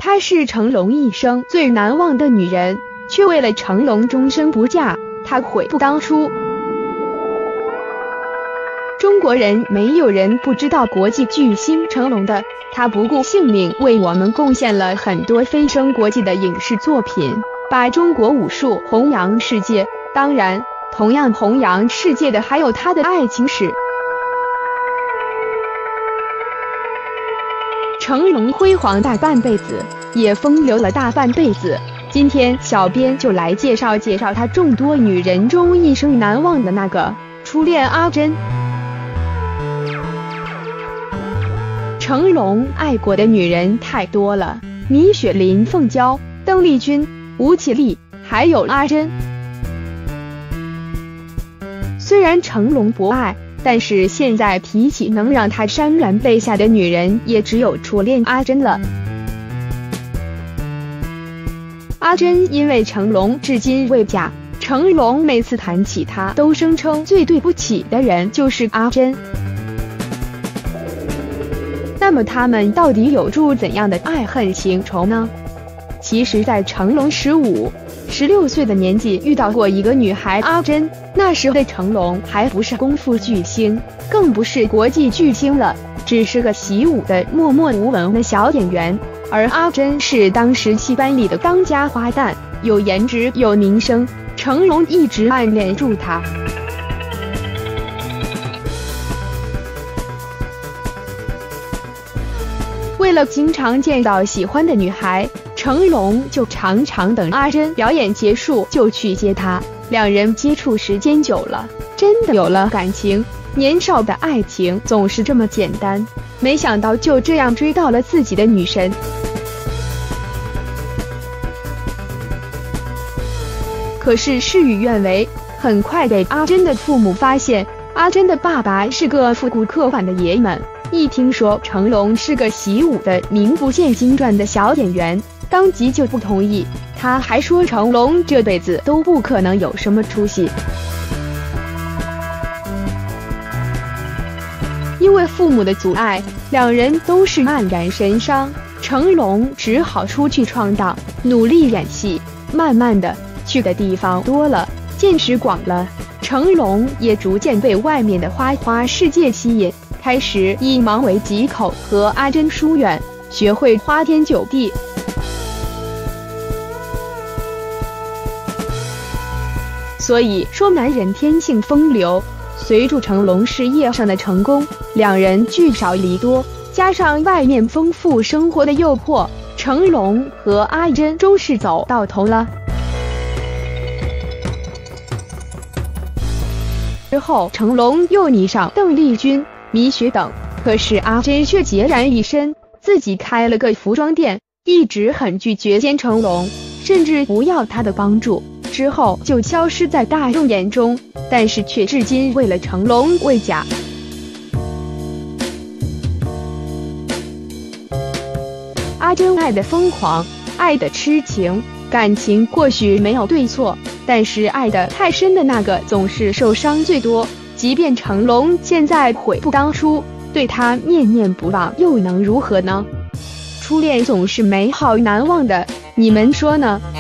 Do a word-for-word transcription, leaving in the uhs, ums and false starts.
她是成龙一生最难忘的女人，却为了成龙终身不嫁，她悔不当初。中国人没有人不知道国际巨星成龙的，他不顾性命为我们贡献了很多飞升国际的影视作品，把中国武术弘扬世界。当然，同样弘扬世界的还有他的爱情史。成龙辉煌大半辈子，也风流了大半辈子。今天小编就来介绍介绍他众多女人中一生难忘的那个初恋阿珍。成龙爱过的女人太多了，米雪琳、凤娇、邓丽君、吴绮莉，还有阿珍。虽然成龙博爱，但是现在提起能让他潸然泪下的女人，也只有初恋阿珍了。阿珍因为成龙至今未嫁，成龙每次谈起她，都声称最对不起的人就是阿珍。那么他们到底有住怎样的爱恨情仇呢？其实在成龙十五、十六岁的年纪遇到过一个女孩阿珍，那时的成龙还不是功夫巨星，更不是国际巨星了，只是个习武的默默无闻的小演员。而阿珍是当时戏班里的当家花旦，有颜值有名声，成龙一直暗恋住她。为了经常见到喜欢的女孩，成龙就常常等阿珍表演结束就去接她。两人接触时间久了，真的有了感情。年少的爱情总是这么简单，没想到就这样追到了自己的女神。可是事与愿违，很快被阿珍的父母发现。阿珍的爸爸是个复古刻板的爷们，一听说成龙是个习武的名不见经传的小演员，当即就不同意。他还说成龙这辈子都不可能有什么出息。因为父母的阻碍，两人都是黯然神伤。成龙只好出去闯荡，努力演戏。慢慢的，去的地方多了，见识广了，成龙也逐渐被外面的花花世界吸引，开始以忙为藉口和阿珍疏远，学会花天酒地。所以说男人天性风流，随着成龙事业上的成功，两人聚少离多，加上外面丰富生活的诱惑，成龙和阿珍终是走到头了。之后成龙又迷上邓丽君、米雪等，可是阿珍却孑然一身，自己开了个服装店，一直很拒绝见成龙，甚至不要他的帮助。之后就消失在大众眼中，但是却至今为了成龙未嫁。阿珍爱的疯狂，爱的痴情，感情或许没有对错，但是爱得太深的那个总是受伤最多。即便成龙现在悔不当初，对他念念不忘，又能如何呢？初恋总是美好难忘的，你们说呢？